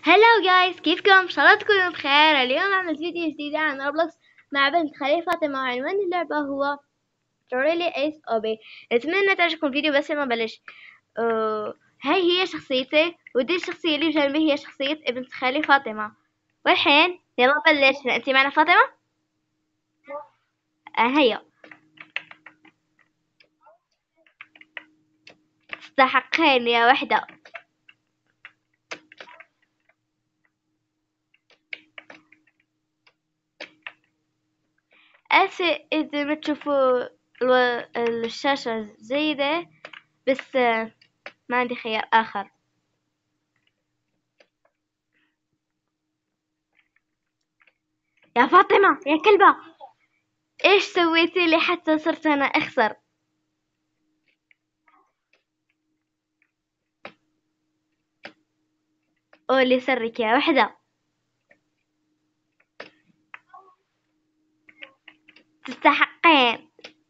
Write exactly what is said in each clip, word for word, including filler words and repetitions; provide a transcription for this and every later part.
هلو جايز، كيفكم؟ ان شاء الله تكونوا بخير. اليوم عملت فيديو جديد عن روبلوكس مع بنت خالي فاطمة، وعنوان اللعبة هو توريلي ايس اوبي. اتمنى تعجبكم الفيديو. بس ما بلش، أه هاي هي شخصيتي، ودي الشخصية اللي بجنبي هي شخصية ابنت خالي فاطمة. والحين يلا بلشنا. انتي معنا فاطمة؟ آه هيا. تستحقين يا وحدة. اسف اذا ما تشوفوا الو- الشاشة جيدة، بس آه، ما عندي خيار اخر. يا فاطمة يا كلبة، ايش سويتي لي حتى صرت انا اخسر؟ قولي سرك يا وحدة. تستحقين.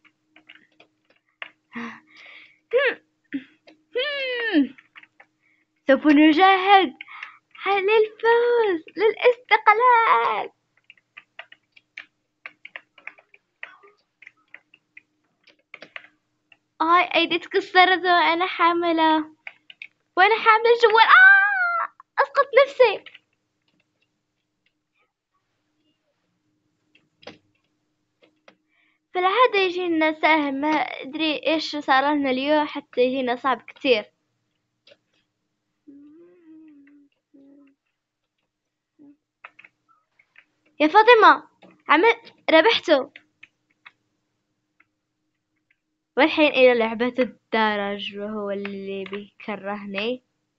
سوف نجاهد للفوز، للاستقلال. هاي ايدي تكسرت وانا حاملة، وانا حاملة جوال. آه اسقط نفسي. في العادة يجينا سهل، ما ادري ايش صار لنا اليوم حتى يجينا صعب كتير. يا فاطمة عمل ربحته. والحين إلى لعبة الدرج، وهو اللي بيكرهني.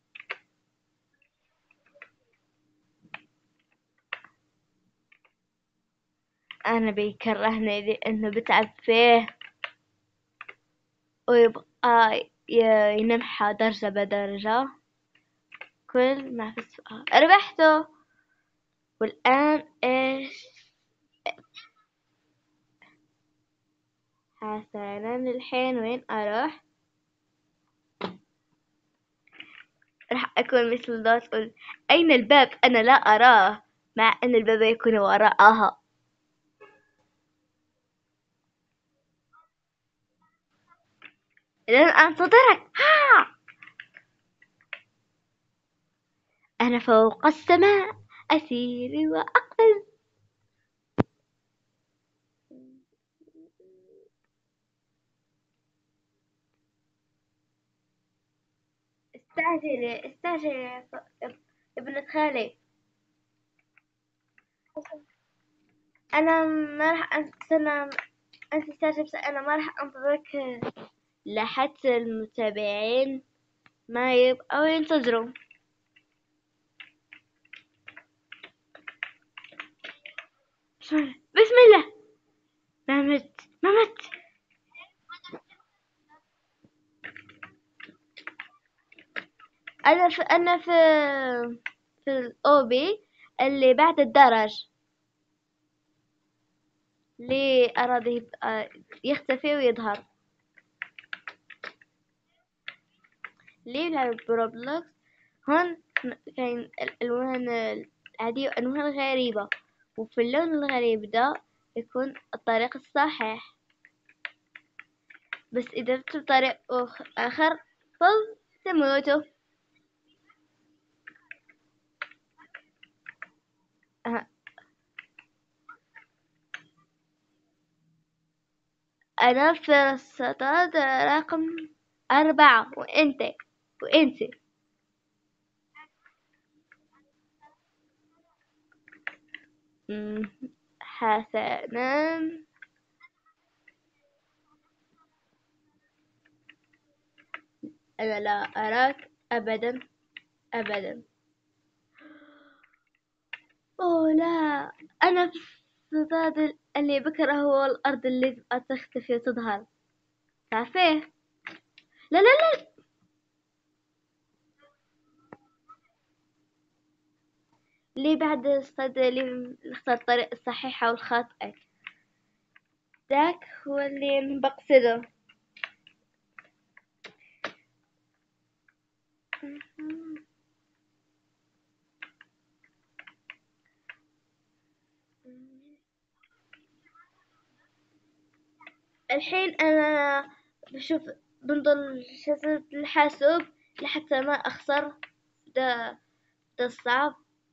أنا بيكرهني لأنه بتعب فيه، ويبقى ي- ينمحى درجة بدرجة كل ما في السؤال. ربحته. والآن إيش؟ حسنا، الحين وين أروح؟ راح أكون مثل ذا تقول أين الباب؟ أنا لا أراه، مع أن الباب يكون وراءها. لن أنتظرك. ها، أنا فوق السماء أسير وأقفز. استعجلي استعجلي يا ف- ابنة خالي. أنا ما راح أستنى. أنت استعجل، بس أنا ما راح أنتظرك لحتى المتابعين ما يبقوا ينتظروا. بسم الله. ما مت ما مت. أنا في أنا في في الأوبي اللي بعد الدرج. ليه أراد يبقى يختفي ويظهر؟ ليه لعب بروبلوكس؟ هون كاين الألوان العادية وألوان غريبة، وفي اللون الغريب ده يكون الطريق الصحيح، بس إذا بدت طريق أخ- آخر فستموتوا. أه، أنا في السطاد رقم أربعة، وأنت وأنت مم، حسنا. أنا لا أراك أبدا أبدا. أوه لا، أنا في السطاد اللي بكره هو الأرض اللي تبقى تختفي وتظهر، تعرفيه؟ لا لا لا. ليه بعد الصيد اللي نختار الطريق الصحيحة والخاطئة؟ ذاك هو اللي بقصده. الحين أنا بشوف بنضل شاشة الحاسوب لحتى ما أخسر. ده ده الصعب.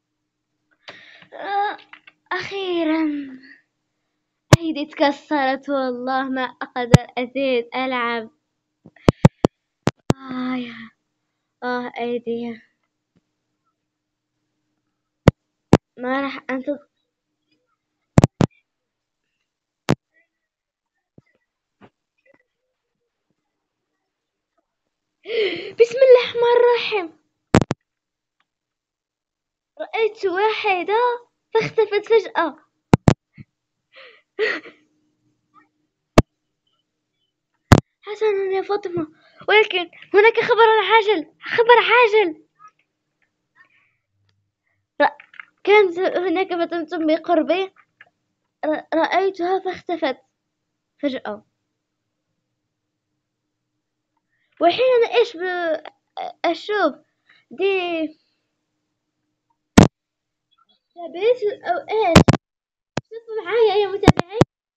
آه، أخيرا ايدي تكسرت والله ما اقدر ازيد العب. اه يا اه ايدي ما راح انتظر. بسم الله الرحمن الرحيم. رأيت واحدة فاختفت فجأة. حسنا يا فاطمة، ولكن هناك خبر عاجل، خبر عاجل. رأ... كانت هناك فتاة بقربي، ر- رأيتها فاختفت فجأة. والحين أنا إيش ب- أشوف دي لبس أو إيش؟ شوفوا معايا يا متابعين.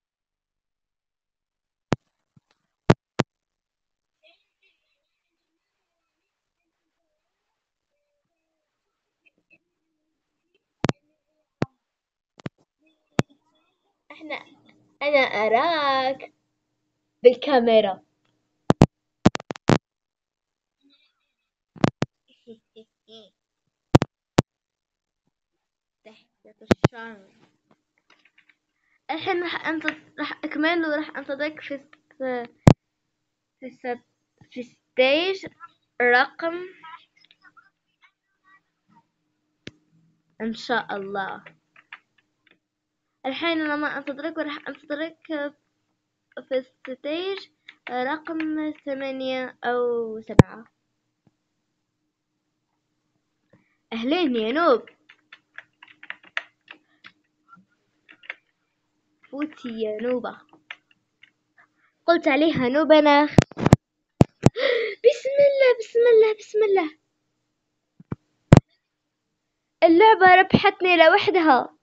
احنا أنا أراك بالكاميرا. تحت الشعر. الحين راح أنت راح أكمل وراح أنتظرك في الس- في الس- في ستيج رقم إن شاء الله. الحين أنا ما أنتظرك وراح أنتظرك في ستيج رقم ثمانية أو سبعة. أهلين يا نوب. فوتي يا نوبة. قلت عليها نوبة أنا. بسم الله بسم الله بسم الله. اللعبة ربحتني لوحدها.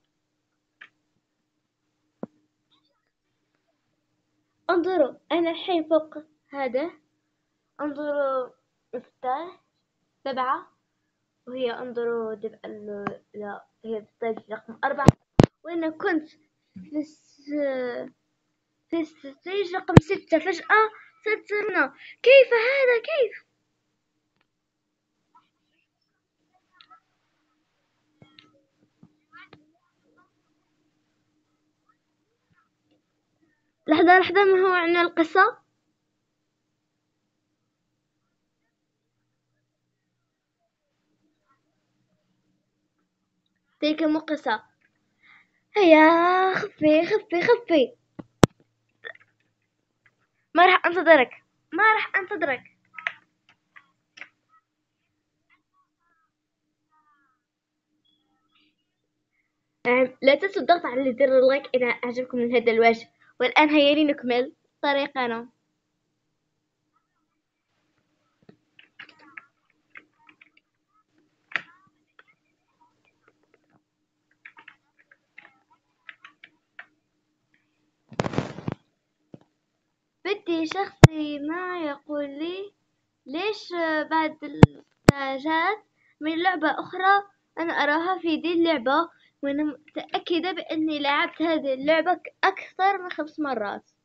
انظروا أنا الحين فوق هذا. انظروا مفتاح سبعة، وهي انظروا دب... ال- لا هي الستيج رقم أربعة، وأنا كنت في الس... في الستيج رقم ستة فجأة صرت هنا. كيف هذا كيف؟ لحظة لحظة، ما هو عن القصة؟ تلك مو قصة. هيا خفي خفي خفي. ما راح أنتظرك، ما راح أنتظرك. نعم، لا تنسوا الضغط على زر اللايك إذا أعجبكم من هذا الواجب. والآن هيا لنكمل طريقنا. بدي شخصي ما يقول لي ليش بعد الستاجات من لعبة أخرى أنا أراها في دي اللعبة، وأنا متأكدة بأني لعبت هذه اللعبة أكثر من خمس مرات.